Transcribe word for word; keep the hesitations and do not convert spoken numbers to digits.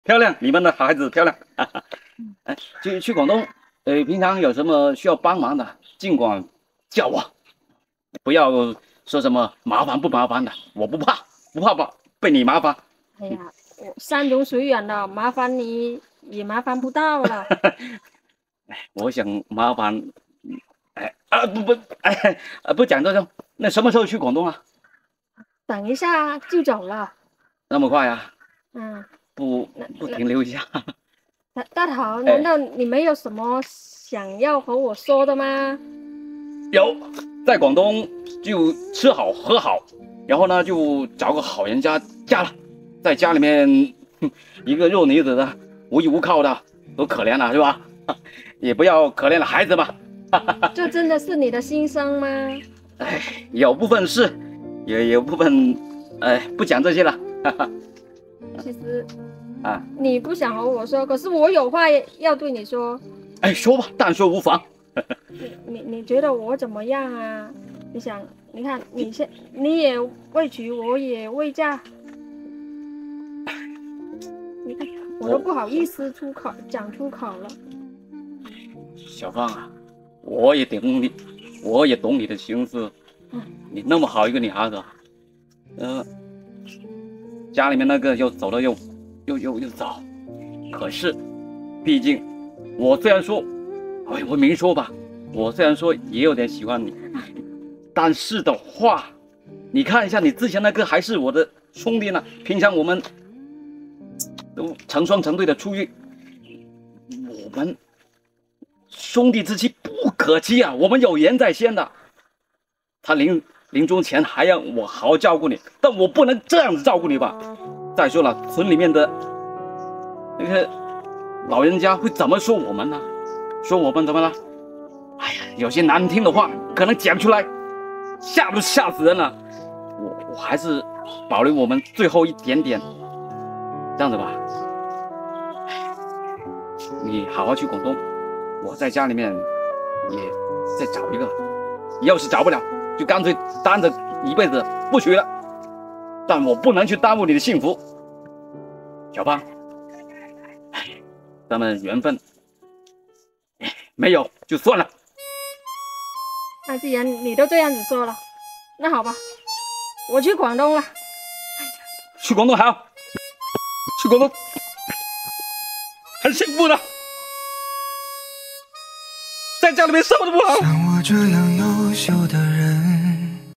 漂亮，你们的孩子漂亮。哎，去去广东，呃，平常有什么需要帮忙的，尽管叫我，不要说什么麻烦不麻烦的，我不怕，不怕吧被你麻烦。 哎呀，我山穷水远的，麻烦你也麻烦不到了。 我想麻烦，哎啊不不，哎啊不讲这种，那什么时候去广东啊？ 等一下就走了。 那么快啊？ 嗯， 不那不那停留一下？ 大大头，难哎， 道你没有什么想要和我说的吗？ 有，在广东就吃好喝好，然后呢就找个好人家嫁了，在家里面哼一个弱女子的无依无靠的，多可怜啊，是吧？也不要可怜了孩子嘛。 这真的是你的心声吗？ 哎，有部分是，也有部分，哎，不讲这些了。 其实啊， 你不想和我说，可是我有话要对你说。 哎，说吧，但说无妨。 你你你觉得我怎么样啊？你想，你看你现你也未娶，我也未嫁，你看我都不好意思出口讲出口了。 小芳啊，我也懂你，我也懂你的心思。 嗯， 你那么好一个女孩子，呃，家里面那个又走了又又又又早，可是，毕竟我虽然说，哎，我明说吧，我虽然说也有点喜欢你，但是的话，你看一下你之前那个还是我的兄弟呢，平常我们都成双成对的出去，我们兄弟之妻不可欺啊，我们有言在先的。他临临终前还让我好好照顾你，但我不能这样子照顾你吧？再说了，村里面的那个老人家会怎么说我们呢？说我们怎么了？哎呀，有些难听的话可能讲出来，吓都吓死人了。我我还是保留我们最后一点点，这样子吧。你好好去广东，我在家里面也再找一个。要是找不了，就干脆单着一辈子不娶了。但我不能去耽误你的幸福，小芳。哎，咱们缘分没有就算了。 那既然你都这样子说了，那好吧，我去广东了。 去广东好，去广东很幸福的，在家里面什么都不好。 像我这样优秀的人。